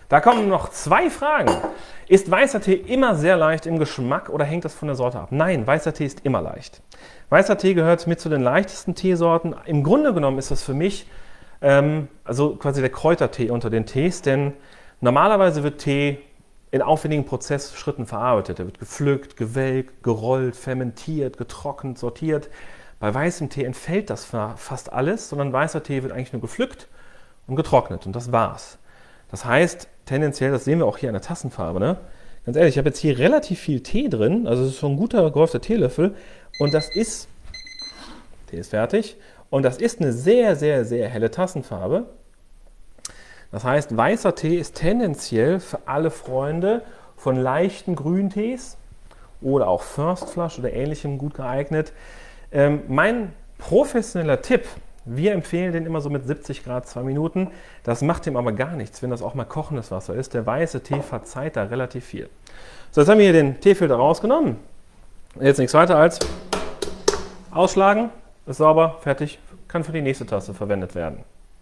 Da kommen noch zwei Fragen. Ist weißer Tee immer sehr leicht im Geschmack oder hängt das von der Sorte ab? Nein, weißer Tee ist immer leicht. Weißer Tee gehört mit zu den leichtesten Teesorten. Im Grunde genommen ist das für mich also quasi der Kräutertee unter den Tees, denn normalerweise wird Tee in aufwendigen Prozessschritten verarbeitet. Er wird gepflückt, gewelkt, gerollt, fermentiert, getrocknet, sortiert. Bei weißem Tee entfällt das fast alles, sondern weißer Tee wird eigentlich nur gepflückt und getrocknet und das war's. Das heißt, tendenziell, das sehen wir auch hier an der Tassenfarbe, ne? Ganz ehrlich, ich habe jetzt hier relativ viel Tee drin, also es ist schon ein guter gehäufter Teelöffel und das ist, Tee ist fertig, und das ist eine sehr, sehr, sehr helle Tassenfarbe. Das heißt, weißer Tee ist tendenziell für alle Freunde von leichten Grüntees oder auch First Flush oder ähnlichem gut geeignet. Mein professioneller Tipp: Wir empfehlen den immer so mit 70 Grad 2 Minuten. Das macht dem aber gar nichts, wenn das auch mal kochendes Wasser ist. Der weiße Tee verzeiht da relativ viel. So, jetzt haben wir hier den Teefilter rausgenommen. Jetzt nichts weiter als ausschlagen, ist sauber, fertig, kann für die nächste Tasse verwendet werden.